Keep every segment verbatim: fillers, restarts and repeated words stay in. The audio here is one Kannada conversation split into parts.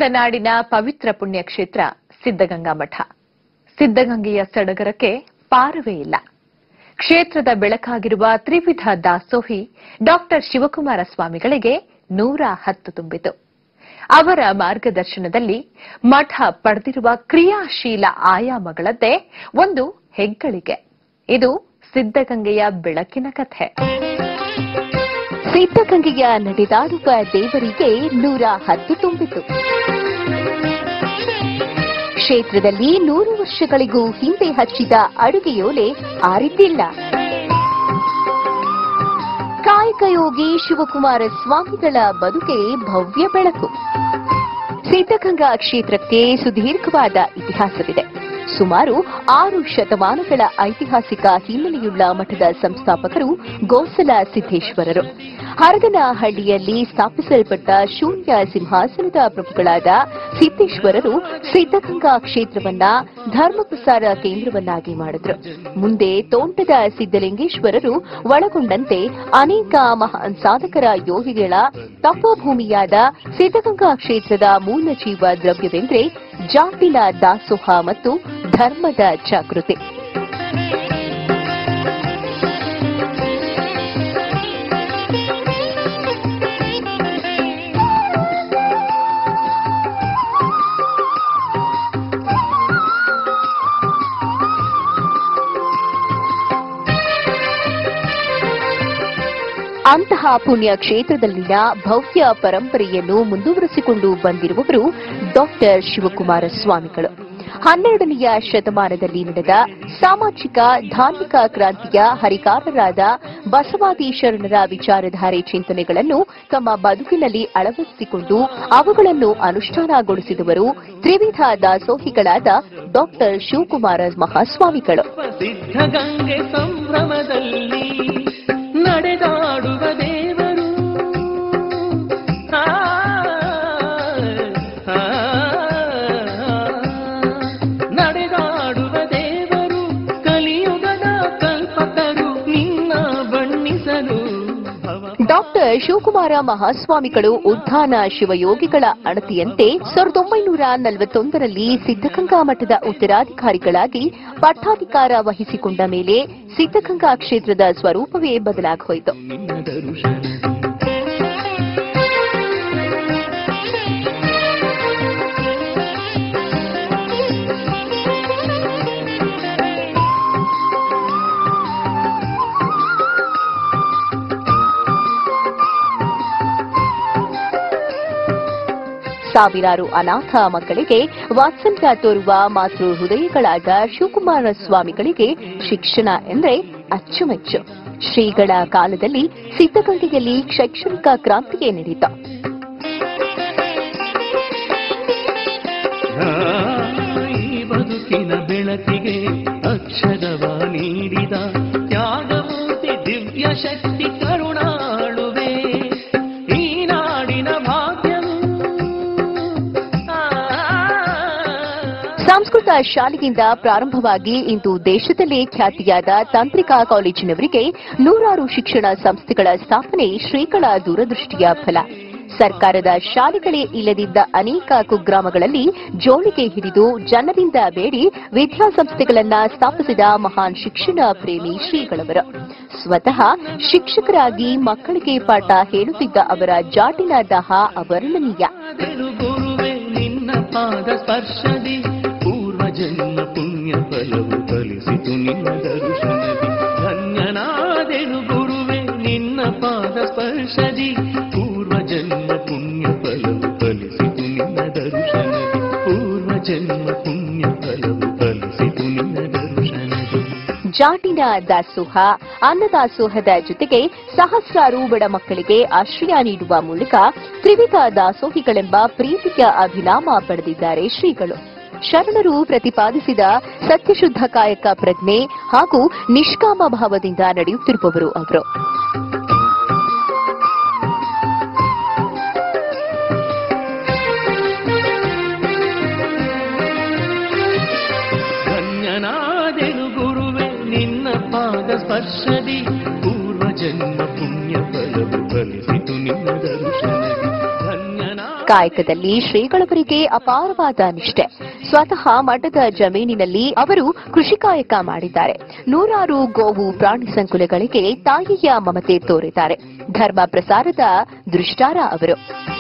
ಕನ್ನಡ ನಾಡಿನ ಪವಿತ್ರ ಪುಣ್ಯಕ್ಷೇತ್ರ ಸಿದ್ಧಗಂಗಾ ಮಠ. ಸಿದ್ಧಗಂಗೆಯ ಸಡಗರಕ್ಕೆ ಪಾರವೇ ಇಲ್ಲ. ಕ್ಷೇತ್ರದ ಬೆಳಕಾಗಿರುವ ತ್ರಿವಿಧ ದಾಸೋಹಿ ಡಾಕ್ಟರ್ ಶಿವಕುಮಾರ ಸ್ವಾಮಿಗಳಿಗೆ ನೂರ ಹತ್ತು ತುಂಬಿತು. ಅವರ ಮಾರ್ಗದರ್ಶನದಲ್ಲಿ ಮಠ ಪಡೆದಿರುವ ಕ್ರಿಯಾಶೀಲ ಆಯಾಮಗಳದ್ದೇ ಒಂದು ಹೆಗ್ಗಳಿಕೆ. ಇದು ಸಿದ್ಧಗಂಗೆಯ ಬೆಳಕಿನ ಕಥೆ. ಸಿದ್ಧಗಂಗೆಯ ನಡೆದಾಡುವ ದೇವರಿಗೆ ನೂರ ಹತ್ತು ತುಂಬಿತು. ಕ್ಷೇತ್ರದಲ್ಲಿ ನೂರು ವರ್ಷಗಳಿಗೂ ಹಿಂದೆ ಹಚ್ಚಿದ ಅಡುಗೆಯೋಲೆ ಆರಿದ್ದಿಲ್ಲ. ಕಾಯಕಯೋಗಿ ಶಿವಕುಮಾರ ಸ್ವಾಮಿಗಳ ಬದುಕೆ ಭವ್ಯ ಬೆಳಕು. ಸಿದ್ಧಗಂಗಾ ಕ್ಷೇತ್ರಕ್ಕೆ ಸುದೀರ್ಘವಾದ ಇತಿಹಾಸವಿದೆ. ಸುಮಾರು ಆರು ಶತಮಾನಗಳ ಐತಿಹಾಸಿಕ ಹಿನ್ನೆಲೆಯುಳ್ಳ ಮಠದ ಸಂಸ್ಥಾಪಕರು ಗೋಸಲ ಸಿದ್ದೇಶ್ವರರು. ಹರದನಹಳ್ಳಿಯಲ್ಲಿ ಸ್ಥಾಪಿಸಲ್ಪಟ್ಟ ಶೂನ್ಯ ಸಿಂಹಾಸನದ ಪ್ರಭುಗಳಾದ ಸಿದ್ದೇಶ್ವರರು ಸಿದ್ಧಗಂಗಾ ಕ್ಷೇತ್ರವನ್ನ ಧರ್ಮ ಪ್ರಸಾರ ಕೇಂದ್ರವನ್ನಾಗಿ ಮಾಡಿದ್ರು. ಮುಂದೆ ತೋಂಟದ ಸಿದ್ದಲಿಂಗೇಶ್ವರರು ಒಳಗೊಂಡಂತೆ ಅನೇಕ ಮಹಾನ್ ಸಾಧಕರ ಯೋಗಿಗಳ ತಪೋಭೂಮಿಯಾದ ಸಿದ್ಧಗಂಗಾ ಕ್ಷೇತ್ರದ ಮೂಲ ಜೀವ ದ್ರವ್ಯವೆಂದರೆ ಜಾತಿನ ದಾಸೋಹ ಮತ್ತು ಧರ್ಮದ ಜಾಗೃತಿ. ಅಂತಹ ಪುಣ್ಯ ಕ್ಷೇತ್ರದಲ್ಲಿನ ಭವ್ಯ ಪರಂಪರೆಯನ್ನು ಮುಂದುವರೆಸಿಕೊಂಡು ಬಂದಿರುವವರು ಡಾಕ್ಟರ್ ಶಿವಕುಮಾರ ಸ್ವಾಮಿಗಳು. ಹನ್ನೆರಡನೆಯ ಶತಮಾನದಲ್ಲಿ ನಡೆದ ಸಾಮಾಜಿಕ ಧಾರ್ಮಿಕ ಕ್ರಾಂತಿಯ ಹರಿಕಾರರಾದ ಬಸವಾದಿ ಶರಣರ ವಿಚಾರಧಾರೆ ಚಿಂತನೆಗಳನ್ನು ತಮ್ಮ ಬದುಕಿನಲ್ಲಿ ಅಳವಡಿಸಿಕೊಂಡು ಅವುಗಳನ್ನು ಅನುಷ್ಠಾನಗೊಳಿಸಿದವರು ತ್ರಿವಿಧ ದಾಸೋಹಿಗಳಾದ ಡಾಕ್ಟರ್ ಶಿವಕುಮಾರ ಮಹಾಸ್ವಾಮಿಗಳು. ಸಿದ್ಧಗಂಗೆ ಸಂಭ್ರಮದಲ್ಲಿ ನಡೆದಾಡುವ ದೇವರು, ನಡೆದಾಡುವ ದೇವರು, ಕಲಿಯುಗದ ಕಲ್ಪಕರು ನಿನ್ನ ಬಣ್ಣಿಸಲು. ಡಾಕ್ಟರ್ ಶಿವಕುಮಾರ ಮಹಾಸ್ವಾಮಿಗಳು ಉದ್ಧಾನ ಶಿವಯೋಗಿಗಳ ಅಣತಿಯಂತೆ ಸಾವಿರದ ಒಂಬೈನೂರ ನಲವತ್ತೊಂದರಲ್ಲಿ ಸಿದ್ಧಗಂಗಾ ಮಠದ ಉತ್ತರಾಧಿಕಾರಿಗಳಾಗಿ ಪಟ್ಟಾಧಿಕಾರ ವಹಿಸಿಕೊಂಡ ಮೇಲೆ ಸಿದ್ಧಗಂಗಾ ಕ್ಷೇತ್ರದ ಸ್ವರೂಪವೇ ಬದಲಾಗೋಯಿತು. ಸಾವಿರಾರು ಅನಾಥ ಮಕ್ಕಳಿಗೆ ವಾತ್ಸಲ್ಯ ತೋರುವ ಮಾತೃ ಹೃದಯಗಳಾದ ಶಿವಕುಮಾರ ಸ್ವಾಮಿಗಳಿಗೆ ಶಿಕ್ಷಣ ಎಂದರೆ ಅಚ್ಚುಮೆಚ್ಚು. ಶ್ರೀಗಳ ಕಾಲದಲ್ಲಿ ಸಿದ್ಧಗಂಗೆಯಲ್ಲಿ ಶೈಕ್ಷಣಿಕ ಕ್ರಾಂತಿಯೇ ನಡೆಯಿತು. ಬದುಕಿನ ಬೆಳಕಿಗೆ ಅಕ್ಷರವ ನೀಡಿದ ತ್ಯಾಗಮೂರ್ತಿ ದಿವ್ಯ ಶಕ್ತಿ ಕರುಣಾಳುವೆ ಈ ನಾಡಿನ ಭಾಗ್ಯ. ಸಂಸ್ಕೃತ ಶಾಲೆಯಿಂದ ಪ್ರಾರಂಭವಾಗಿ ಇಂದು ದೇಶದಲ್ಲೇ ಖ್ಯಾತಿಯಾದ ತಾಂತ್ರಿಕ ಕಾಲೇಜಿನವರಿಗೆ ನೂರಾರು ಶಿಕ್ಷಣ ಸಂಸ್ಥೆಗಳ ಸ್ಥಾಪನೆ ಶ್ರೀಗಳ ದೂರದೃಷ್ಟಿಯ ಫಲ. ಸರ್ಕಾರದ ಶಾಲೆಗಳೇ ಇಲ್ಲದಿದ್ದ ಅನೇಕ ಕುಗ್ರಾಮಗಳಲ್ಲಿ ಜೋಳಿಗೆ ಹಿಡಿದು ಜನರಿಂದ ಬೇಡಿ ವಿದ್ಯಾಸಂಸ್ಥೆಗಳನ್ನ ಸ್ಥಾಪಿಸಿದ ಮಹಾನ್ ಶಿಕ್ಷಣ ಪ್ರೇಮಿ ಶ್ರೀಗಳವರು. ಸ್ವತಃ ಶಿಕ್ಷಕರಾಗಿ ಮಕ್ಕಳಿಗೆ ಪಾಠ ಹೇಳುತ್ತಿದ್ದ ಅವರ ಜಾಟಿನ ದಾಹ ಅವರ್ಣನೀಯ. ಜನ್ಮ ಪುಣ್ಯ ಫಲವು ಕಲಿಸಿತು ನಿನ್ನ ದರ್ಶನದಿ. ಧನ್ಯನಾದೆನು ಗುರುವೆ ನಿನ್ನ ಪಾದ ಸ್ಪರ್ಶದಿ. ಪೂರ್ವ ಜನ್ಮ ಪುಣ್ಯ ಫಲವು ಕಲಿಸಿತು ನಿನ್ನ ದರ್ಶನದಿ. ಪೂರ್ವ ಜನ್ಮ ಪುಣ್ಯ ಫಲವು ಕಲಿಸಿತು ನಿನ್ನ ದರ್ಶನದಿ. ಜಾಟಿನ ದಾಸೋಹ, ಅನ್ನದಾಸೋಹದ ಜೊತೆಗೆ ಸಹಸ್ರಾರು ಬಡ ಮಕ್ಕಳಿಗೆ ಆಶ್ರಯ ನೀಡುವ ಮೂಲಕ ತ್ರಿವಿಧ ದಾಸೋಹಿಗಳೆಂಬ ಪ್ರೀತಿಯ ಅಭಿನಾಮ ಪಡೆದಿದ್ದಾರೆ ಶ್ರೀಗಳು. ಶರಣರು ಪ್ರತಿಪಾದಿಸಿದ ಸತ್ಯಶುದ್ಧ ಕಾಯಕ ಪ್ರಜ್ಞೆ ಹಾಗೂ ನಿಷ್ಕಾಮ ಭಾವದಿಂದ ನಡೆಯುತ್ತಿರುವವರು ಅವರು. ಧನ್ಯನಾದೆನು ಗುರುವೆ ನಿನ್ನ ಪಾದ ಸ್ಪರ್ಶದಿ. ಪೂರ್ವ ಜನ್ಮ ಪುಣ್ಯ ಫಲವು ಫಲಿಸಿತು ನಿನ್ನ ದರ್ಶನದಿ. ಕಾಯಕದಲ್ಲಿ ಶ್ರೀಗಳವರಿಗೆ ಅಪಾರವಾದ ನಿಷ್ಠೆ. ಸ್ವತಃ ಮಠದ ಜಮೀನಿನಲ್ಲಿ ಅವರು ಕೃಷಿ ಕಾಯಕ ಮಾಡಿದ್ದಾರೆ. ನೂರಾರು ಗೋವು ಪ್ರಾಣಿ ಸಂಕುಲಗಳಿಗೆ ತಾಯಿಯ ಮಮತೆ ತೋರಿದ್ದಾರೆ. ಧರ್ಮ ಪ್ರಸಾರದ ದೃಷ್ಟಾರ ಅವರು.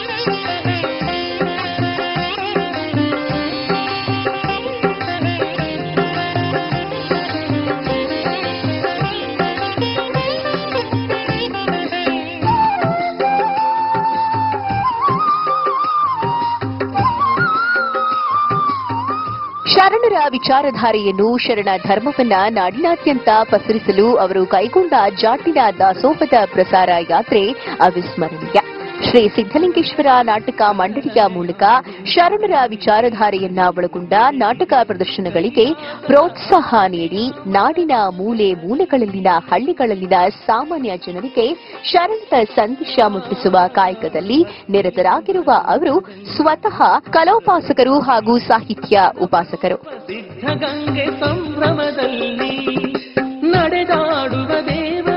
ಶರಣರ ವಿಚಾರಧಾರೆಯನ್ನು, ಶರಣ ಧರ್ಮವನ್ನ ನಾಡಿನಾದ್ಯಂತ ಪಸರಿಸಲು ಅವರು ಕೈಗೊಂಡ ಜಾಟಿನ ದಾಸೋಹದ ಪ್ರಸಾರ ಯಾತ್ರೆ ಅವಿಸ್ಮರಣೀಯ. ಶ್ರೀ ಸಿದ್ದಲಿಂಗೇಶ್ವರ ನಾಟಕ ಮಂಡಳಿಯ ಮೂಲಕ ಶರಣರ ವಿಚಾರಧಾರೆಯನ್ನ ಒಳಗೊಂಡ ನಾಟಕ ಪ್ರದರ್ಶನಗಳಿಗೆ ಪ್ರೋತ್ಸಾಹ ನೀಡಿ ನಾಡಿನ ಮೂಲೆ ಮೂಲೆಗಳಲ್ಲಿನ ಹಳ್ಳಿಗಳಲ್ಲಿನ ಸಾಮಾನ್ಯ ಜನರಿಗೆ ಶರಣರ ಸಂದೇಶ ಮುಟ್ಟಿಸುವ ಕಾಯಕದಲ್ಲಿ ನಿರತರಾಗಿರುವ ಅವರು ಸ್ವತಃ ಕಲೋಪಾಸಕರು ಹಾಗೂ ಸಾಹಿತ್ಯ ಉಪಾಸಕರು. ಸಿದ್ಧಗಂಗೆ ಸಂಭ್ರಮದಲ್ಲಿ ನಡೆದಾಡುವ ದೇವರು,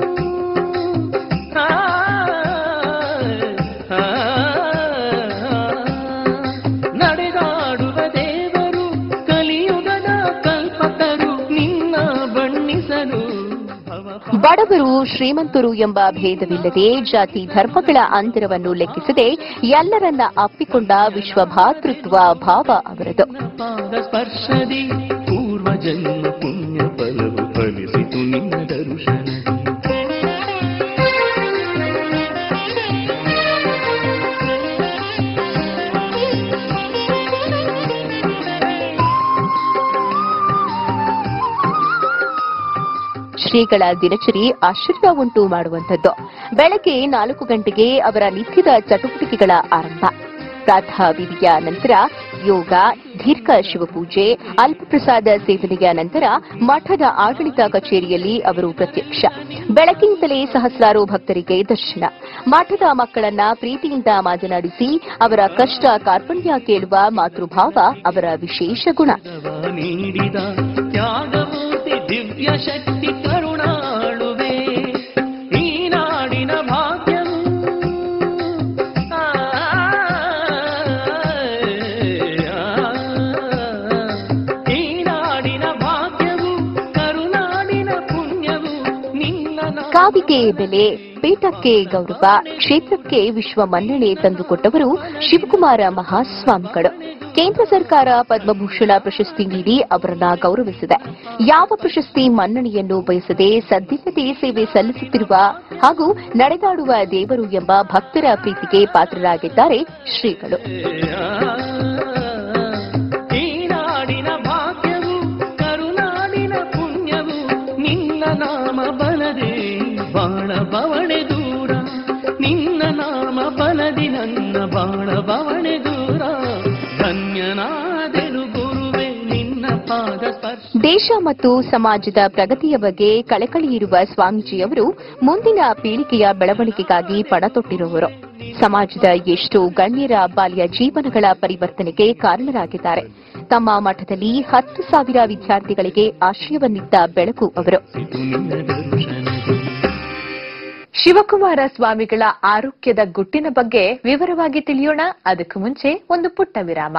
ನಡೆದಾಡುವ ದೇವರು, ಕಲಿಯುಗದ ಕಲ್ಪತರು ನಿನ್ನ ಬಣ್ಣಿಸಲು. ಬಡವರು ಶ್ರೀಮಂತರು ಎಂಬ ಭೇದವಿಲ್ಲದೆ ಜಾತಿ ಧರ್ಮಗಳ ಅಂತರವನ್ನು ಲೆಕ್ಕಿಸದೆ ಎಲ್ಲರನ್ನ ಅಪ್ಪಿಕೊಂಡ ವಿಶ್ವಭಾತೃತ್ವ ಭಾವ ಅವರದು. ಸ್ಪರ್ಶದಿ ಪೂರ್ವ ಜನ್ಮ ಪುಣ್ಯ ಫಲವು ಫಲಿಸಿತು ನಿನ್ನ ದರ್ಶನ. ಶ್ರೀಗಳ ದಿನಚರಿ ಆಶ್ಚರ್ಯ ಉಂಟು ಮಾಡುವಂಥದ್ದು. ಬೆಳಗ್ಗೆ ನಾಲ್ಕು ಗಂಟೆಗೆ ಅವರ ನಿತ್ಯದ ಚಟುವಟಿಕೆಗಳ ಆರಂಭ. ಪ್ರಾತಃ ವಿಧಿಯ ನಂತರ ಯೋಗ, ದೀರ್ಘ ಶಿವಪೂಜೆ, ಅಲ್ಪಪ್ರಸಾದ ಸೇವನೆಯ ನಂತರ ಮಠದ ಆಡಳಿತ ಕಚೇರಿಯಲ್ಲಿ ಅವರು ಪ್ರತ್ಯಕ್ಷ. ಬೆಳಗ್ಗಿನಿಂದಲೇ ಸಹಸ್ರಾರು ಭಕ್ತರಿಗೆ ದರ್ಶನ. ಮಠದ ಮಕ್ಕಳನ್ನ ಪ್ರೀತಿಯಿಂದ ಮಾತನಾಡಿಸಿ ಅವರ ಕಷ್ಟ ಕಾರ್ಪಣ್ಯ ಕೇಳುವ ಮಾತೃಭಾವ ಅವರ ವಿಶೇಷ ಗುಣ. ದಿವ್ಯ ಶಕ್ತಿ ಕರುಣಾಳುವೆ ಈ ನಾಡಿನ ಭಾಗ್ಯವು, ಈ ನಾಡಿನ ಭಾಗ್ಯವು, ಕರುನಾಡಿನ ಪುಣ್ಯವು ನಿನ್ನ. ಕಾವಿಗೆ ಬೆಲೆ, ಪೀಠಕ್ಕೆ ಗೌರವ, ಕ್ಷೇತ್ರಕ್ಕೆ ವಿಶ್ವ ಮನ್ನಣೆ ತಂದುಕೊಟ್ಟವರು ಶಿವಕುಮಾರ ಮಹಾಸ್ವಾಮಿಗಳು. ಕೇಂದ್ರ ಸರ್ಕಾರ ಪದ್ಮಭೂಷಣ ಪ್ರಶಸ್ತಿ ನೀಡಿ ಅವರನ್ನ ಗೌರವಿಸಿದೆ. ಯಾವ ಪ್ರಶಸ್ತಿ ಮನ್ನಣೆಯನ್ನು ಬಯಸದೆ ಸದ್ಯತೆ ಸೇವೆ ಸಲ್ಲಿಸುತ್ತಿರುವ ಹಾಗೂ ನಡೆದಾಡುವ ದೇವರು ಎಂಬ ಭಕ್ತರ ಪ್ರೀತಿಗೆ ಪಾತ್ರರಾಗಿದ್ದಾರೆ ಶ್ರೀಗಳು. ಈ ನಾಡಿನ ಭಾಗ್ಯವು, ಕರುನಾಡಿನ ಪುಣ್ಯವು ನಿನ್ನ ನಾಮ ಬಲದೆ ಬಾಣ ಬವಣೆ ದೂರ, ನಿನ್ನ ನಾಮ ಬಲದಿ ನನ್ನ ಬಾಣ ಬವಣೆ ದೂರ. ಧನ್ಯನಾದೆನು ಗುರುವೆ ನಿನ್ನ ಪಾದ ಸ್ಪರ್ಶ. ದೇಶ ಮತ್ತು ಸಮಾಜದ ಪ್ರಗತಿಯ ಬಗ್ಗೆ ಕಳಕಳಿ ಇರುವ ಸ್ವಾಮೀಜಿಯವರು ಮುಂದಿನ ಪೀಳಿಗೆಯ ಬೆಳವಣಿಗೆಗಾಗಿ ಪಣತೊಟ್ಟಿರುವವರು. ಸಮಾಜದ ಎಷ್ಟೋ ಗಣ್ಯರ ಬಾಲ್ಯ ಜೀವನಗಳ ಪರಿವರ್ತನೆಗೆ ಕಾರಣರಾಗಿದ್ದಾರೆ. ತಮ್ಮ ಮಠದಲ್ಲಿ ಹತ್ತು ಸಾವಿರ ವಿದ್ಯಾರ್ಥಿಗಳಿಗೆ ಆಶ್ರಯವನ್ನಿದ್ದ ಬೆಳಕು ಅವರು. ಶಿವಕುಮಾರ ಸ್ವಾಮಿಗಳ ಆರೋಗ್ಯದ ಗುಟ್ಟಿನ ಬಗ್ಗೆ ವಿವರವಾಗಿ ತಿಳಿಯೋಣ. ಅದಕ್ಕೂ ಮುಂಚೆ ಒಂದು ಪುಟ್ಟ ವಿರಾಮ.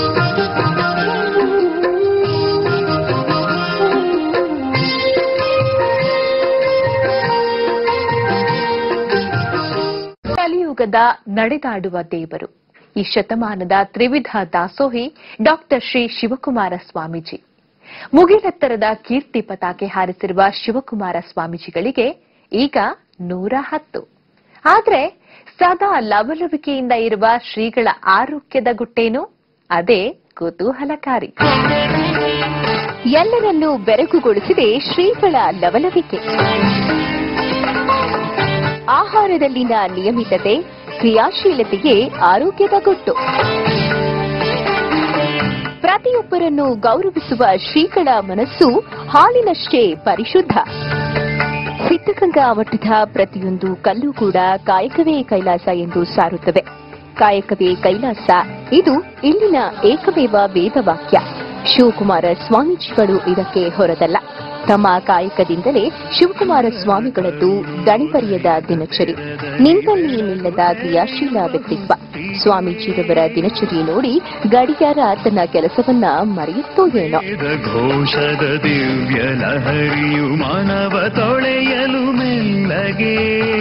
ಕಲಿಯುಗದ ನಡೆದಾಡುವ ದೇವರು, ಈ ಶತಮಾನದ ತ್ರಿವಿಧ ದಾಸೋಹಿ ಡಾಕ್ಟರ್ ಶ್ರೀ ಶಿವಕುಮಾರ ಸ್ವಾಮೀಜಿ. ಮುಗಿಲೆತ್ತರದ ಕೀರ್ತಿ ಪತಾಕೆ ಹಾರಿಸಿರುವ ಶಿವಕುಮಾರ ಸ್ವಾಮೀಜಿಗಳಿಗೆ ಈಗ ನೂರ ಹತ್ತು. ಆದ್ರೆ ಸದಾ ಲವಲವಿಕೆಯಿಂದ ಇರುವ ಶ್ರೀಗಳ ಆರೋಗ್ಯದ ಗುಟ್ಟೇನು? ಅದೇ ಕುತೂಹಲಕಾರಿ. ಎಲ್ಲರನ್ನೂ ಬೆರಗುಗೊಳಿಸಿದೆ ಶ್ರೀಗಳ ಲವಲವಿಕೆ. ಆಹಾರದಲ್ಲಿನ ನಿಯಮಿತತೆ, ಕ್ರಿಯಾಶೀಲತೆಯೇ ಆರೋಗ್ಯದ ಗುಟ್ಟು. ಪ್ರತಿಯೊಬ್ಬರನ್ನು ಗೌರವಿಸುವ ಶ್ರೀಗಳ ಮನಸ್ಸು ಹಾಲಿನಷ್ಟೇ ಪರಿಶುದ್ಧ. ಸಿದ್ಧಗಂಗಾ ಮಠದ ಪ್ರತಿಯೊಂದು ಕಲ್ಲು ಕೂಡ ಕಾಯಕವೇ ಕೈಲಾಸ ಎಂದು ಸಾರುತ್ತವೆ. ಕಾಯಕವೇ ಕೈಲಾಸ, ಇದು ಇಲ್ಲಿನ ಏಕಮೇವ ವೇದವಾಕ್ಯ. ಶಿವಕುಮಾರ ಸ್ವಾಮೀಜಿಗಳು ಇದಕ್ಕೆ ಹೊರದಲ್ಲ. ತಮ್ಮ ಕಾಯಕದಿಂದಲೇ ಶಿವಕುಮಾರ ಸ್ವಾಮಿಗಳದ್ದು ದಣಿವರಿಯದ ದಿನಚರಿ, ನಿಂತಲ್ಲಿ ನಿಲ್ಲದ ಕ್ರಿಯಾಶೀಲ ವ್ಯಕ್ತಿತ್ವ. ಸ್ವಾಮೀಜಿರವರ ದಿನಚರಿ ನೋಡಿ ಗಡಿಯಾರ ತನ್ನ ಕೆಲಸವನ್ನ ಮರೆಯುತ್ತೋ ಏನೋ. ಘೋಷದ ದಿವ್ಯ ಲಹರಿಯು ಮಾನವ ತೊಳೆಯಲು ಮೆಲ್ಲಗೆ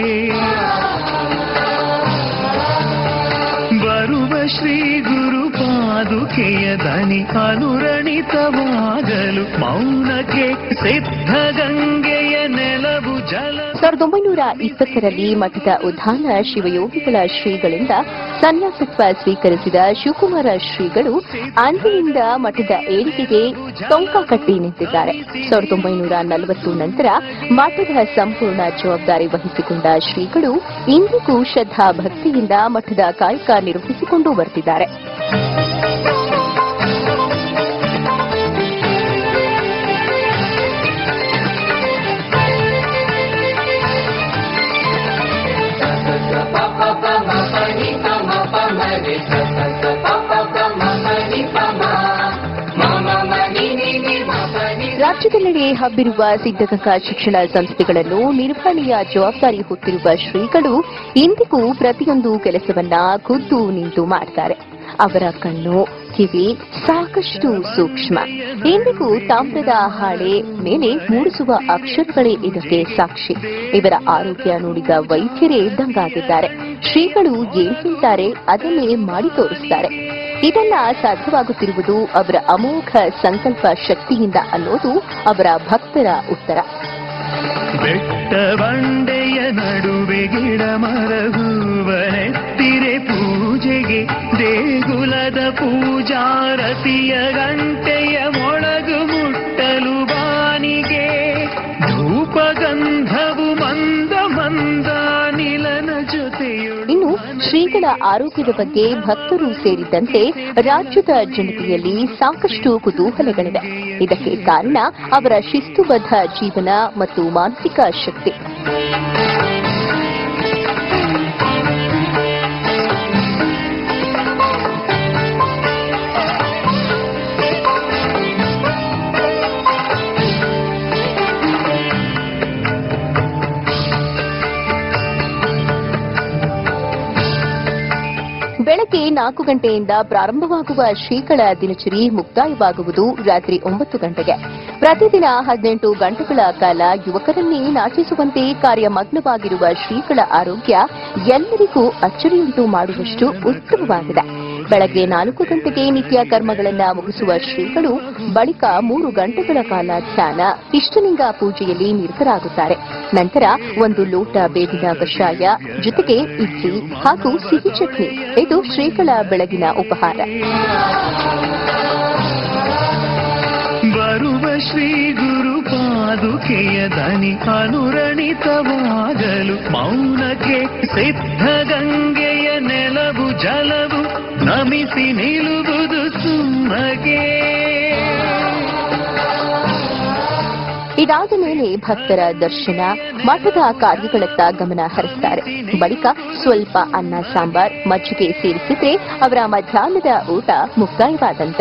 ಬರುವ ಶ್ರೀ ಗುರು ಪಾದುಕೆಯ ದನಿ ಅನುರಣಿತವಾಗಲು ಮೌನಕ್ಕೆ ಸಿದ್ಧ ಗಂಗೆಯ ನೆಲವು ಜಲ. ಸಾವಿರದ ಒಂಬೈನೂರ ಇಪ್ಪತ್ತರಲ್ಲಿ ಮಠದ ಉದಾನ ಶಿವಯೋಗಿಗಳ ಶ್ರೀಗಳಿಂದ ಸನ್ಯಾಸತ್ವ ಸ್ವೀಕರಿಸಿದ ಶಿವಕುಮಾರ ಶ್ರೀಗಳು ಅಂದಿನಿಂದ ಮಠದ ಏಳಿಗೆಗೆ ಟೊಂಕ ಕಟ್ಟಿ ನಿಂತಿದ್ದಾರೆ. ಸಾವಿರದ ಒಂಬೈನೂರ ನಲವತ್ತು ನಂತರ ಮಠದ ಸಂಪೂರ್ಣ ಜವಾಬ್ದಾರಿ ವಹಿಸಿಕೊಂಡ ಶ್ರೀಗಳು ಇಂದಿಗೂ ಶ್ರದ್ಧಾ ಭಕ್ತಿಯಿಂದ ಮಠದ ಕಾಯಕ ನಿರ್ವಹಿಸಿಕೊಂಡು ಬರ್ತಿದ್ದಾರೆ. ರಾಜ್ಯದೆಲ್ಲೆಡೆ ಹಬ್ಬಿರುವ ಸಿದ್ಧಗಂಗಾ ಶಿಕ್ಷಣ ಸಂಸ್ಥೆಗಳನ್ನು ನಿರ್ವಹಣೆಯ ಜವಾಬ್ದಾರಿ ಹೊತ್ತಿರುವ ಶ್ರೀಗಳು ಇಂದಿಗೂ ಪ್ರತಿಯೊಂದು ಕೆಲಸವನ್ನ ಖುದ್ದು ನಿಂತು ಮಾಡ್ತಾರೆ. ಅವರ ಕಣ್ಣು ಕಿವಿ ಸಾಕಷ್ಟು ಸೂಕ್ಷ್ಮ. ಇಂದಿಗೂ ತಾಮ್ರದ ಹಾಳೆ ಮೇಲೆ ಮೂಡಿಸುವ ಅಕ್ಷರಗಳೇ ಇದಕ್ಕೆ ಸಾಕ್ಷಿ. ಇವರ ಆರೋಗ್ಯ ನೋಡಿದ ವೈದ್ಯರೇ ದಂಗಾಗಿದ್ದಾರೆ. ಶ್ರೀಗಳು ಏನ್ ಹೇಳ್ತಾರೆ ಅದನ್ನೇ ಮಾಡಿ ತೋರಿಸ್ತಾರೆ. ಇದೆಲ್ಲ ಸಾಧ್ಯವಾಗುತ್ತಿರುವುದು ಅವರ ಅಮೋಘ ಸಂಕಲ್ಪ ಶಕ್ತಿಯಿಂದ ಅನ್ನೋದು ಅವರ ಭಕ್ತರ ಉತ್ತರ. ಬೆಟ್ಟ ಬಂಡೆಯ ನಡುವೆ ಗಿಡ ಮರಗುವನೆತ್ತಿರೆ ಪೂಜೆಗೆ ದೇಗುಲದ ಪೂಜಾರತಿಯ ಗಂಟೆಯ ಮೊಳಗು ಮುಟ್ಟಲು ಬಾನಿಗೆ ಧೂಪಗಂಧವು ಮಂದ ಮಂದ ನಿಲನ ಜೊತೆಯೊಳು. ಇನ್ನು ಶ್ರೀಗಳ ಆರೋಗ್ಯದ ಬಗ್ಗೆ ಭಕ್ತರು ಸೇರಿದಂತೆ ರಾಜ್ಯದ ಜನತೆಯಲ್ಲಿ ಸಾಕಷ್ಟು ಕುತೂಹಲಗಳಿವೆ. ಇದಕ್ಕೆ ಕಾರಣ ಅವರ ಶಿಸ್ತುಬದ್ಧ ಜೀವನ ಮತ್ತು ಮಾನಸಿಕ ಶಕ್ತಿ. ಬೆಳಗ್ಗೆ ನಾಲ್ಕು ಗಂಟೆಯಿಂದ ಪ್ರಾರಂಭವಾಗುವ ಶ್ರೀಗಳ ದಿನಚರಿ ಮುಕ್ತಾಯವಾಗುವುದು ರಾತ್ರಿ ಒಂಬತ್ತು ಗಂಟೆಗೆ. ಪ್ರತಿದಿನ ಹದಿನೆಂಟು ಗಂಟೆಗಳ ಕಾಲ ಯುವಕರನ್ನೇ ನಾಚಿಸುವಂತೆ ಕಾರ್ಯಮಗ್ನವಾಗಿರುವ ಶ್ರೀಗಳ ಆರೋಗ್ಯ ಎಲ್ಲರಿಗೂ ಅಚ್ಚರಿಯುಂಟು ಮಾಡುವಷ್ಟು ಉತ್ತಮವಾಗಿದೆ. ಬೆಳಗ್ಗೆ ನಾಲ್ಕು ಗಂಟೆಗೆ ನಿತ್ಯ ಕರ್ಮಗಳನ್ನು ಮುಗಿಸುವ ಶ್ರೀಗಳು ಬಳಿಕ ಮೂರು ಗಂಟೆಗಳ ಕಾಲ ಧ್ಯಾನ, ಇಷ್ಟಲಿಂಗ ಪೂಜೆಯಲ್ಲಿ ನಿರತರಾಗುತ್ತಾರೆ. ನಂತರ ಒಂದು ಲೋಟ ಬೇವಿನ ಕಷಾಯ ಜೊತೆಗೆ ಇಡ್ಲಿ ಹಾಗೂ ಸಿಹಿ ಚಟ್ನಿ ಇದು ಶ್ರೀಗಳ ಬೆಳಗಿನ ಉಪಹಾರ. ಬರುವ ಶ್ರೀ ಗುರು ಪಾದುಕೆಯ ದನಿ ಅನುರಣಿತವಾಗಲು ಮೌನಕ್ಕೆ ಸಿದ್ಧ ಗಂಗೆಯ ನೆಲವು ಜಲವು ನಮಿಸಿ ನಿಲ್ಲುವುದು ಸುಮ್ಮಗೆ. ಇದಾದ ಮೇಲೆ ಭಕ್ತರ ದರ್ಶನ, ಮಠದ ಕಾರ್ಯಗಳತ್ತ ಗಮನ ಹರಿಸುತ್ತಾರೆ. ಬಳಿಕ ಸ್ವಲ್ಪ ಅನ್ನ ಸಾಂಬಾರ್ ಮಜ್ಜಿಗೆ ಸೇರಿಸಿದ್ರೆ ಅವರ ಮಧ್ಯಾಹ್ನದ ಊಟ ಮುಕ್ತಾಯವಾದಂತೆ.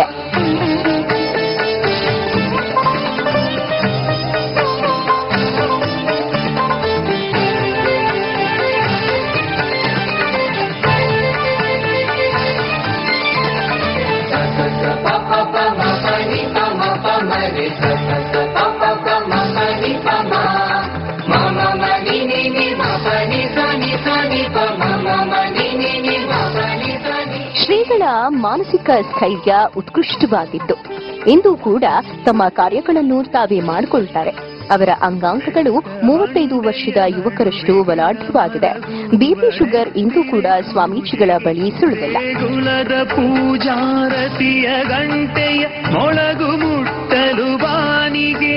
ಶ್ರೀಗಳ ಮಾನಸಿಕ ಸ್ಥೈರ್ಯ ಉತ್ಕೃಷ್ಟವಾಗಿದ್ದು ಇಂದು ಕೂಡ ತಮ್ಮ ಕಾರ್ಯಗಳನ್ನು ತಾವೇ ಮಾಡಿಕೊಳ್ತಾರೆ. ಅವರ ಅಂಗಾಂಗಗಳು ಮೂವತ್ತೈದು ವರ್ಷದ ಯುವಕರಷ್ಟು ಬಲಾಢ್ಯವಾಗಿದೆ. ಬಿಪಿ ಶುಗರ್ ಇಂದು ಕೂಡ ಸ್ವಾಮೀಜಿಗಳ ಬಳಿ ಸುಳಿದಿಲ್ಲ. ಕುಲದ ಪೂಜಾರತಿಯ ಗಂಟೆಯ ಮೊಳಗು ಮುಟ್ಟಲು ಬಾನಿಗೆ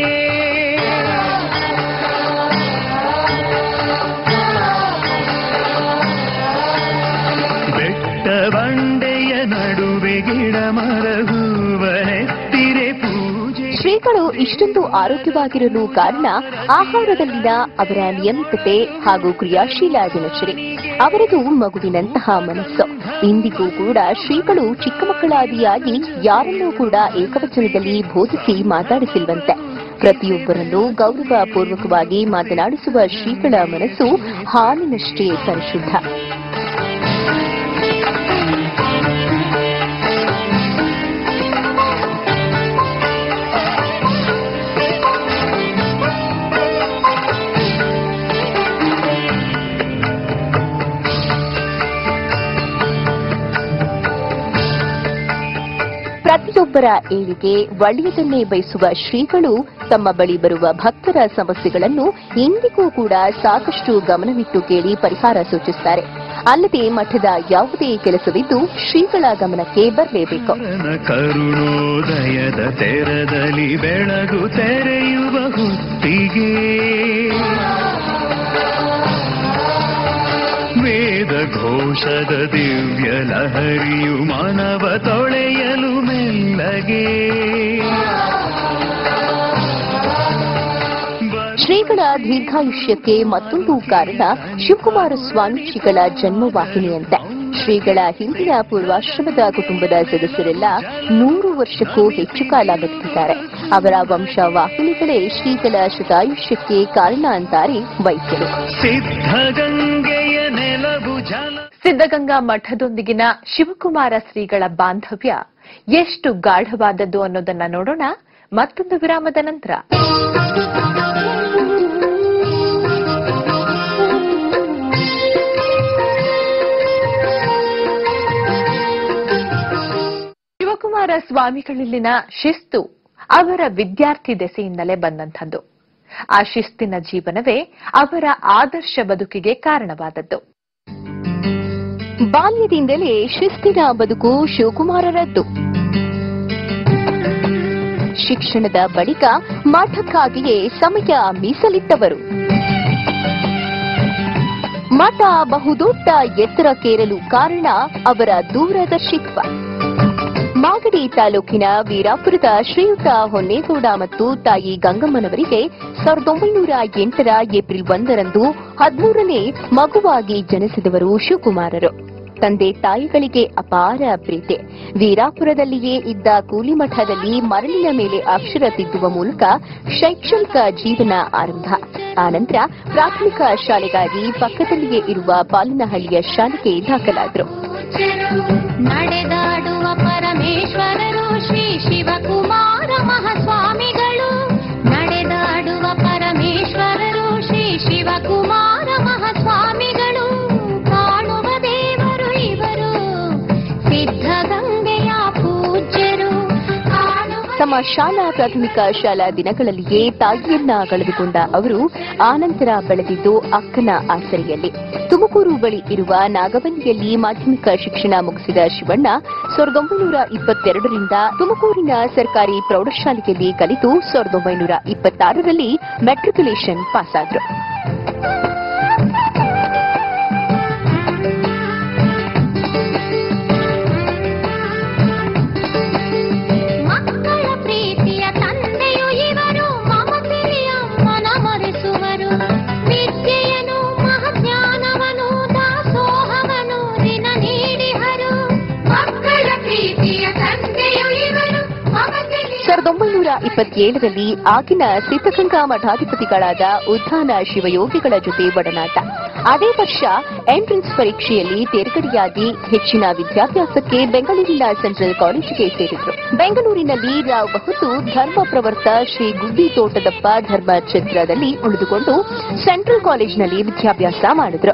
ಬೆಟ್ಟ ಬಂಡೆಯ ನಡುವೆ ಗಿಡ ಮರಗುವನೆತ್ತಿರೆ ಪೂಜೆ. ಶ್ರೀಗಳು ಇಷ್ಟೊಂದು ಆರೋಗ್ಯವಾಗಿರಲು ಕಾರಣ ಆಹಾರದಲ್ಲಿನ ಅವರ ನಿಯಮಿತತೆ ಹಾಗೂ ಕ್ರಿಯಾಶೀಲ ದಿನಚರಿ. ಅವರದು ಮಗುವಿನಂತಹ ಮನಸ್ಸು. ಇಂದಿಗೂ ಕೂಡ ಶ್ರೀಗಳು ಚಿಕ್ಕ ಮಕ್ಕಳಾದಿಯಾಗಿ ಯಾರನ್ನೂ ಕೂಡ ಏಕವಚನದಲ್ಲಿ ಬೋಧಿಸಿ ಮಾತಾಡಿಸಿಲ್ವಂತೆ. ಪ್ರತಿಯೊಬ್ಬರನ್ನೂ ಗೌರವಪೂರ್ವಕವಾಗಿ ಮಾತನಾಡಿಸುವ ಶ್ರೀಗಳ ಮನಸ್ಸು ಹಾಲಿನಷ್ಟೇ ಪರಿಶುದ್ಧ. ಅವರ ಏಳಿಗೆ ಒಳ್ಳೆಯದನ್ನೇ ಬಯಸುವ ಶ್ರೀಗಳು ತಮ್ಮ ಬಳಿ ಬರುವ ಭಕ್ತರ ಸಮಸ್ಯೆಗಳನ್ನು ಇಂದಿಗೂ ಕೂಡ ಸಾಕಷ್ಟು ಗಮನವಿಟ್ಟು ಕೇಳಿ ಪರಿಹಾರ ಸೂಚಿಸುತ್ತಾರೆ. ಅಲ್ಲದೆ ಮಠದ ಯಾವುದೇ ಕೆಲಸವಿದ್ದು ಶ್ರೀಗಳ ಗಮನಕ್ಕೆ ಬರಲೇಬೇಕು. ಕರುಣೋದಯದ ತೆರದಲ್ಲಿ ಬೆಳಗು ತೆರೆಯುವ ಹೊತ್ತಿಗೆ ವೇದ ಘೋಷದ ದಿವ್ಯ ಲಹರಿಯು ಮಾನವ ತೊಳೆಯಲು ಮೆಲ್ಲಗೆ. ಶ್ರೀಗಳ ದೀರ್ಘಾಯುಷ್ಯಕ್ಕೆ ಮತ್ತೊಂದು ಕಾರಣ ಶಿವಕುಮಾರ ಸ್ವಾಮೀಜಿಗಳ ಜನ್ಮವಾಹಿನಿಯಂತೆ. ಶ್ರೀಗಳ ಹಿಂದಿನ ಪೂರ್ವಾಶ್ರಮದ ಕುಟುಂಬದ ಸದಸ್ಯರೆಲ್ಲ ನೂರು ವರ್ಷಕ್ಕೂ ಹೆಚ್ಚು ಕಾಲ ಬದುಕಿದ್ದಾರೆ. ಅವರ ವಂಶವಾಹಿನಿಗಳೇ ಶ್ರೀಗಳ ಶತಾಯುಷ್ಯಕ್ಕೆ ಕಾರಣ ಅಂತಾರೆ ವೈದ್ಯರು. ಸಿದ್ಧಗಂಗೆಯ ನೆಲವು ಜಲ ಸಿದ್ಧಗಂಗಾ ಮಠದೊಂದಿಗಿನ ಶಿವಕುಮಾರ ಶ್ರೀಗಳ ಬಾಂಧವ್ಯ ಎಷ್ಟು ಗಾಢವಾದದ್ದು ಅನ್ನೋದನ್ನ ನೋಡೋಣ ಮತ್ತೊಂದು ವಿರಾಮದ ನಂತರ. ಶಿವಕುಮಾರ ಸ್ವಾಮಿಗಳಲ್ಲಿನ ಶಿಸ್ತು ಅವರ ವಿದ್ಯಾರ್ಥಿ ದೆಸೆಯಿಂದಲೇ ಬಂದಂಥದ್ದು. ಆ ಶಿಸ್ತಿನ ಜೀವನವೇ ಅವರ ಆದರ್ಶ ಬದುಕಿಗೆ ಕಾರಣವಾದದ್ದು. ಬಾಲ್ಯದಿಂದಲೇ ಶಿಸ್ತಿನ ಬದುಕು ಶಿವಕುಮಾರರದ್ದು. ಶಿಕ್ಷಣದ ಬಳಿಕ ಮಠಕ್ಕಾಗಿಯೇ ಸಮಯ ಮೀಸಲಿಟ್ಟವರು. ಮಠ ಬಹುದೊಡ್ಡ ಎತ್ತರಕ್ಕೇರಲು ಕಾರಣ ಅವರ ದೂರದರ್ಶಿತ್ವ. ಮಾಗಡಿ ತಾಲೂಕಿನ ವೀರಾಪುರದ ಶ್ರೀಯುತ ಹೊನ್ನೇಗೌಡ ಮತ್ತು ತಾಯಿ ಗಂಗಮ್ಮನವರಿಗೆ ಸಾವಿರದ ಒಂಬೈನೂರ ಎಂಟರ ಏಪ್ರಿಲ್ ಒಂದರಂದು ಹದಿಮೂರನೇ ಮಗುವಾಗಿ ಜನಿಸಿದವರು ಶಿವಕುಮಾರರು. ತಂದೆ ತಾಯಿಗಳಿಗೆ ಅಪಾರ ಪ್ರೀತಿ. ವೀರಾಪುರದಲ್ಲಿಯೇ ಇದ್ದ ಕೂಲಿಮಠದಲ್ಲಿ ಮರಳಿನ ಮೇಲೆ ಅಕ್ಷರ ತಿದ್ದುವ ಮೂಲಕ ಶೈಕ್ಷಣಿಕ ಜೀವನ ಆರಂಭ. ಆನಂತರ ಪ್ರಾಥಮಿಕ ಶಾಲೆಗಾಗಿ ಪಕ್ಕದಲ್ಲಿಯೇ ಇರುವ ಪಾಲನಹಳ್ಳಿಯ ಶಾಲೆಗೆ ದಾಖಲಾದರು. ನಡೆದಾಡುವ ಪರಮೇಶ್ವರರು ಶ್ರೀ ಶಿವಕುಮಾರ ಮಹಾಸ್ವಾಮಿಗಳು. ನಡೆದಾಡುವ ಪರಮೇಶ್ವರರು ಶ್ರೀ ಶಿವಕುಮಾರ ಮಹಾಸ್ವಾಮಿಗಳು. ಕಾಣುವ ದೇವರು ಇವರು ಸಿದ್ಧಗಂಗೆಯ ಪೂಜ್ಯರು. ತಮ್ಮ ಶಾಲಾ ಪ್ರಾಥಮಿಕ ಶಾಲಾ ದಿನಗಳಲ್ಲಿಯೇ ತಾಯಿಯನ್ನ ಕಳೆದುಕೊಂಡ ಅವರು ಆನಂತರ ಬೆಳೆದಿದ್ದು ಅಕ್ಕನ ಆಸರೆಯಲ್ಲಿ. ತುಮಕೂರು ಬಳಿ ಇರುವ ನಾಗವಲ್ಲಿಯಲ್ಲಿ ಮಾಧ್ಯಮಿಕ ಶಿಕ್ಷಣ ಮುಗಿಸಿದ ಶಿವಣ್ಣ ಸಾವಿರದ ಒಂಬೈನೂರ ಇಪ್ಪತ್ತೆರಡರಿಂದ ತುಮಕೂರಿನ ಸರ್ಕಾರಿ ಪ್ರೌಢಶಾಲೆಯಲ್ಲಿ ಕಲಿತು ಸಾವಿರದ ಒಂಬೈನೂರ ಇಪ್ಪತ್ತಾರರಲ್ಲಿ ಮೆಟ್ರಿಕ್ಯುಲೇಷನ್ ಪಾಸಾದರು. ಸಾವಿರದ ಒಂಬೈನೂರ ಇಪ್ಪತ್ತೇಳರಲ್ಲಿ ಆಗಿನ ಸಿದ್ಧಗಂಗಾ ಮಠಾಧಿಪತಿಗಳಾದ ಉದ್ಧಾನ ಶಿವಯೋಗಿಗಳ ಜೊತೆ ಒಡನಾಟ. ಅದೇ ವರ್ಷ ಎಂಟ್ರೆನ್ಸ್ ಪರೀಕ್ಷೆಯಲ್ಲಿ ತೇರ್ಗಡೆಯಾಗಿ ಹೆಚ್ಚಿನ ವಿದ್ಯಾಭ್ಯಾಸಕ್ಕೆ ಬೆಂಗಳೂರಿನ ಸೆಂಟ್ರಲ್ ಕಾಲೇಜಿಗೆ ಸೇರಿದರು. ಬೆಂಗಳೂರಿನಲ್ಲಿ ರಾವ್ ಬಹದ್ದೂರ್ ಧರ್ಮ ಪ್ರವರ್ತ ಶ್ರೀ ಗುಬ್ಬಿ ತೋಟದಪ್ಪ ಧರ್ಮ ಛತ್ರದಲ್ಲಿ ಉಳಿದುಕೊಂಡು ಸೆಂಟ್ರಲ್ ಕಾಲೇಜಿನಲ್ಲಿ ವಿದ್ಯಾಭ್ಯಾಸ ಮಾಡಿದ್ರು.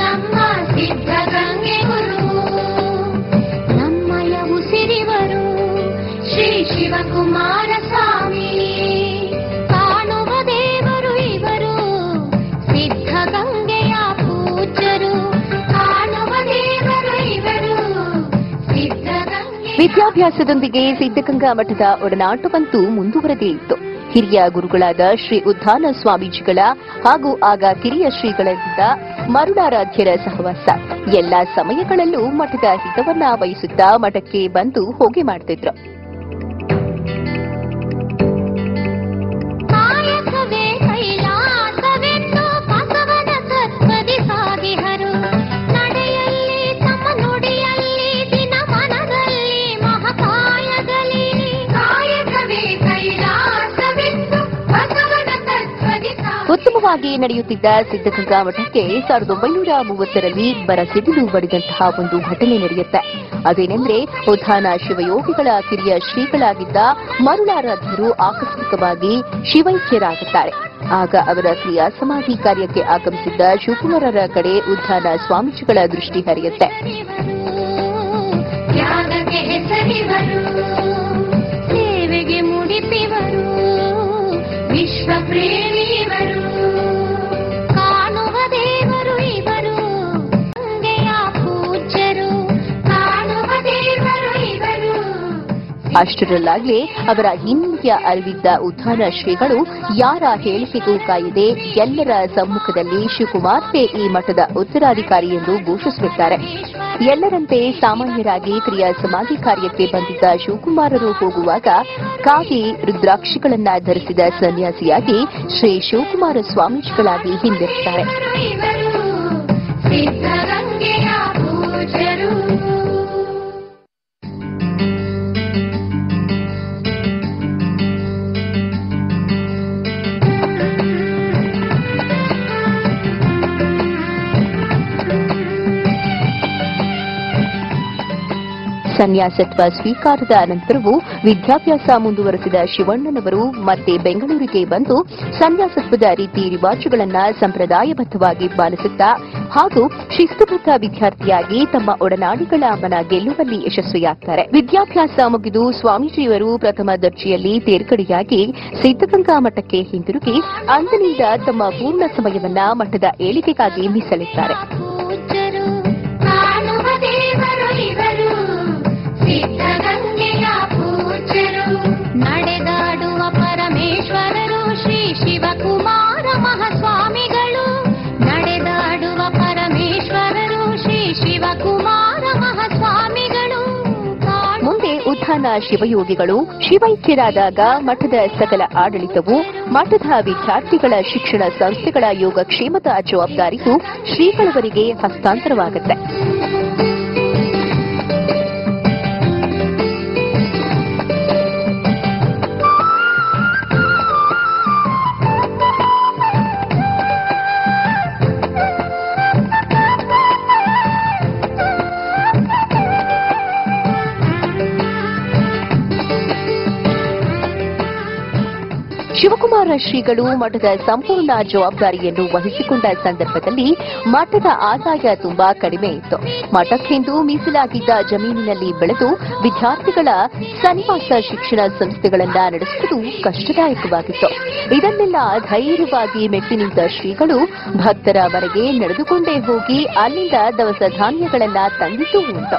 ಶ್ರೀ ಶಿವಕುಮಾರ ಸ್ವಾಮಿ ಕಾಣುವ ದೇವರು ಇವರು ಸಿದ್ಧಗಂಗೆಯ ಪೂಜ್ಯರು. ಕಾಣುವ ದೇವರು ಇವರು ಸಿದ್ಧಗಂಗೆ. ವಿದ್ಯಾಭ್ಯಾಸದೊಂದಿಗೆ ಸಿದ್ಧಗಂಗಾ ಮಠದ ಒಡನಾಟವಂತೂ ಮುಂದುವರೆದೇ ಇತ್ತು. ಹಿರಿಯ ಗುರುಗಳಾದ ಶ್ರೀ ಉದ್ಧಾನ ಸ್ವಾಮೀಜಿಗಳ ಹಾಗೂ ಆಗ ಕಿರಿಯ ಶ್ರೀಗಳಿಂದ ಮರುಳಾರಾಧ್ಯರ ಸಹವಾಸ. ಎಲ್ಲಾ ಸಮಯಗಳಲ್ಲೂ ಮಠದ ಹಿತವನ್ನ ವಹಿಸುತ್ತಾ ಮಠಕ್ಕೆ ಬಂದು ಹೋಗಿ ಮಾಡ್ತಿದ್ರು. ಉತ್ತಮವಾಗಿ ನಡೆಯುತ್ತಿದ್ದ ಸಿದ್ಧಗಂಗಾ ಮಠಕ್ಕೆ ಸಾವಿರದ ಒಂಬೈನೂರ ಮೂವತ್ತರಲ್ಲಿ ಬರ ಸಿಡಿಲು ಬಡಿದಂತಹ ಒಂದು ಘಟನೆ ನಡೆಯುತ್ತೆ. ಅದೇನೆಂದ್ರೆ ಉದ್ಧಾನ ಶಿವಯೋಗಿಗಳ ಕಿರಿಯ ಶ್ರೀಗಳಾಗಿದ್ದ ಮರುಳಾರಾಧ್ಯರು ಆಕಸ್ಮಿಕವಾಗಿ ಶಿವೈಕ್ಯರಾಗುತ್ತಾರೆ. ಆಗ ಅವರ ಕ್ರಿಯಾ ಸಮಾಧಿ ಕಾರ್ಯಕ್ಕೆ ಆಗಮಿಸಿದ್ದ ಶಿವಕುಮಾರರ ಕಡೆ ಉದ್ಧಾನ ಸ್ವಾಮೀಜಿಗಳ ದೃಷ್ಟಿ ಹರಿಯುತ್ತೆ. ಸೇವೆಗೆ ಮುಡಿಪಿವರು ವಿಶ್ವ ಪ್ರೇಮಿಯವರು ಕಾಣುವ ದೇವರು ಇವರು ಗಂಗೆಯ ಪೂಜ್ಯರು ಕಾಣುವ ದೇವರು ಇವರು. ಅಷ್ಟರಲ್ಲಾಗಲೇ ಅವರ ಹಿನ್ನೆಲೆಯ ಅರಿವಿದ್ದ ಉತ್ಥಾನ ಶ್ರೀಗಳು ಯಾರ ಹೇಳಿಕೆಗೂ ಕಾಯದೆ ಎಲ್ಲರ ಸಮ್ಮುಖದಲ್ಲಿ ಶಿವಕುಮಾರ್ಗೆ ಈ ಮಠದ ಉತ್ತರಾಧಿಕಾರಿ ಎಂದು ಘೋಷಿಸುತ್ತಾರೆ. ಎಲ್ಲರಂತೆ ಸಾಮಾನ್ಯರಾಗಿ ಕ್ರಿಯಾ ಸಮಾಧಿ ಕಾರ್ಯಕ್ಕೆ ಬಂದಿದ್ದ ಶಿವಕುಮಾರರು ಹೋಗುವಾಗ ಕಾವಿ ರುದ್ರಾಕ್ಷಿಗಳನ್ನ ಧರಿಸಿದ ಸನ್ಯಾಸಿಯಾಗಿ ಶ್ರೀ ಶಿವಕುಮಾರ ಸ್ವಾಮೀಜಿಗಳಾಗಿ ಹಿಂದಿರುತ್ತಾರೆ. ಸಿದ್ಧಗಂಗೆಯ ಪೂಜ್ಯರು ಸನ್ಯಾಸತ್ವ ಸ್ವೀಕಾರದ ಅನಂತರವೂ ವಿದ್ಯಾಭ್ಯಾಸ ಮುಂದುವರೆಸಿದ ಶಿವಣ್ಣನವರು ಮತ್ತೆ ಬೆಂಗಳೂರಿಗೆ ಬಂದು ಸನ್ಯಾಸತ್ವದ ರೀತಿ ರಿವಾಜುಗಳನ್ನ ಸಂಪ್ರದಾಯಬದ್ಧವಾಗಿ ಪಾಲಿಸುತ್ತಾ ಹಾಗೂ ಶಿಸ್ತುಬದ್ಧ ವಿದ್ಯಾರ್ಥಿಯಾಗಿ ತಮ್ಮ ಒಡನಾಡಿಗಳ ಮನ ಗೆಲ್ಲುವಲ್ಲಿ ಯಶಸ್ವಿಯಾಗ್ತಾರೆ. ವಿದ್ಯಾಭ್ಯಾಸ ಮುಗಿದು ಸ್ವಾಮೀಜಿಯವರು ಪ್ರಥಮ ದರ್ಜೆಯಲ್ಲಿ ತೇರ್ಗಡೆಯಾಗಿ ಸಿದ್ದಗಂಗಾ ಮಠಕ್ಕೆ ಹಿಂದಿರುಗಿ ಅಂದಿನಿಂದ ತಮ್ಮ ಪೂರ್ಣ ಸಮಯವನ್ನ ಮಠದ ಏಳಿಗೆಗಾಗಿ ಮೀಸಲಿದ್ದಾರೆ. ಸಿದ್ಧಗಂಗೆಯ ಪೂಜ್ಯರು ನಡೆದಾಡುವ ಪರಮೇಶ್ವರರು ಶ್ರೀ ಶಿವಕುಮಾರ ಮಹಾಸ್ವಾಮಿಗಳು ನಡೆದಾಡುವ ಪರಮೇಶ್ವರರು ಶ್ರೀ ಶಿವಕುಮಾರ ಮಹಾಸ್ವಾಮಿಗಳು. ಮುಂದೆ ಉತ್ಥಾನ ಶಿವಯೋಗಿಗಳು ಶಿವೈಕ್ಯರಾದಾಗ ಮಠದ ಸಕಲ ಆಡಳಿತವು ಮಠದ ವಿದ್ಯಾರ್ಥಿಗಳ ಶಿಕ್ಷಣ ಸಂಸ್ಥೆಗಳ ಯೋಗಕ್ಷೇಮದ ಜವಾಬ್ದಾರಿಯು ಶ್ರೀಗಳವರಿಗೆ ಹಸ್ತಾಂತರವಾಗುತ್ತೆ. ಶಿವಕುಮಾರ ಶ್ರೀಗಳು ಮಠದ ಸಂಪೂರ್ಣ ಜವಾಬ್ದಾರಿಯನ್ನು ವಹಿಸಿಕೊಂಡ ಸಂದರ್ಭದಲ್ಲಿ ಮಠದ ಆದಾಯ ತುಂಬಾ ಕಡಿಮೆ ಇತ್ತು. ಮಠಕ್ಕೆಂದು ಮೀಸಲಾಗಿದ್ದ ಜಮೀನಿನಲ್ಲಿ ಬೆಳೆದು ವಿದ್ಯಾರ್ಥಿಗಳ ಸನ್ನಿವಾಸ ಶಿಕ್ಷಣ ಸಂಸ್ಥೆಗಳನ್ನ ನಡೆಸುವುದು ಕಷ್ಟದಾಯಕವಾಗಿತ್ತು. ಇದನ್ನೆಲ್ಲ ಧೈರ್ಯವಾಗಿ ಮೆಟ್ಟಿ ನಿಂತ ಶ್ರೀಗಳು ಭಕ್ತರವರೆಗೆ ನಡೆದುಕೊಂಡೇ ಹೋಗಿ ಅಲ್ಲಿಂದ ದವಸ ಧಾನ್ಯಗಳನ್ನ ತಂದಿದ್ದೂ ಉಂಟು.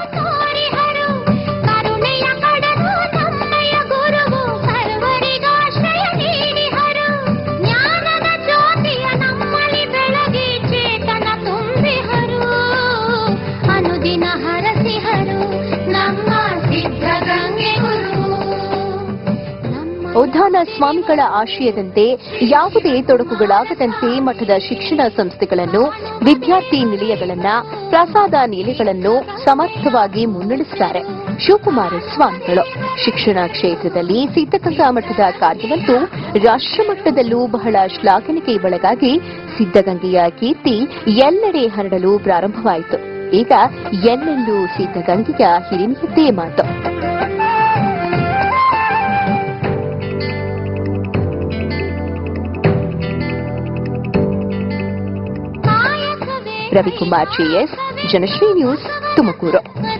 ಉದ್ಧಾನ ಸ್ವಾಮಿಗಳ ಆಶಯದಂತೆ ಯಾವುದೇ ತೊಡಕುಗಳಾಗದಂತೆ ಮಠದ ಶಿಕ್ಷಣ ಸಂಸ್ಥೆಗಳನ್ನು, ವಿದ್ಯಾರ್ಥಿ ನಿಲಯಗಳನ್ನ, ಪ್ರಸಾದ ನಿಲಯಗಳನ್ನು ಸಮರ್ಥವಾಗಿ ಮುನ್ನಡೆಸುತ್ತಾರೆ ಶಿವಕುಮಾರ ಸ್ವಾಮಿಗಳು. ಶಿಕ್ಷಣ ಕ್ಷೇತ್ರದಲ್ಲಿ ಸಿದ್ದಗಂಗಾ ಮಠದ ಕಾರ್ಯವಂತೂ ರಾಷ್ಟ್ರಮಟ್ಟದಲ್ಲೂ ಬಹಳ ಶ್ಲಾಘನೆಗೆ ಒಳಗಾಗಿ ಸಿದ್ದಗಂಗೆಯ ಕೀರ್ತಿ ಎಲ್ಲೆಡೆ ಹರಡಲು ಪ್ರಾರಂಭವಾಯಿತು. ಈಗ ಎಲ್ಲೆಲ್ಲೂ ಸಿದ್ದಗಂಗೆಯ ಹಿರಿಮೆಯದ್ದೇ ಮಾತು. ರವಿಕುಮಾರ್ ಜೆಎಸ್, ಜನಶ್ರೀ ನ್ಯೂಸ್, ತುಮಕೂರು.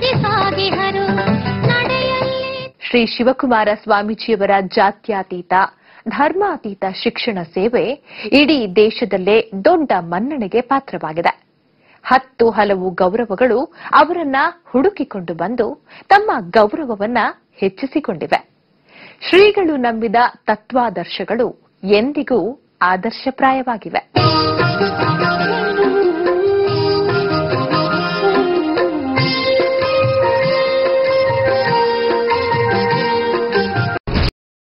ಶ್ರೀ ಶಿವಕುಮಾರ ಸ್ವಾಮೀಜಿಯವರ ಜಾತ್ಯತೀತ ಧರ್ಮಾತೀತ ಶಿಕ್ಷಣ ಸೇವೆ ಇಡೀ ದೇಶದಲ್ಲೇ ದೊಡ್ಡ ಮನ್ನಣೆಗೆ ಪಾತ್ರವಾಗಿದೆ. ಹತ್ತು ಹಲವು ಗೌರವಗಳು ಅವರನ್ನ ಹುಡುಕಿಕೊಂಡು ಬಂದು ತಮ್ಮ ಗೌರವವನ್ನ ಹೆಚ್ಚಿಸಿಕೊಂಡಿವೆ. ಶ್ರೀಗಳು ನಂಬಿದ ತತ್ವಾದರ್ಶಗಳು ಎಂದಿಗೂ ಆದರ್ಶಪ್ರಾಯವಾಗಿವೆ.